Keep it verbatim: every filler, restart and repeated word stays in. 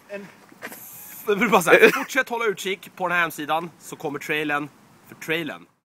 En... Jag vill bara säga, fortsätt hålla utkik på den här hemsidan så kommer trailern för trailern.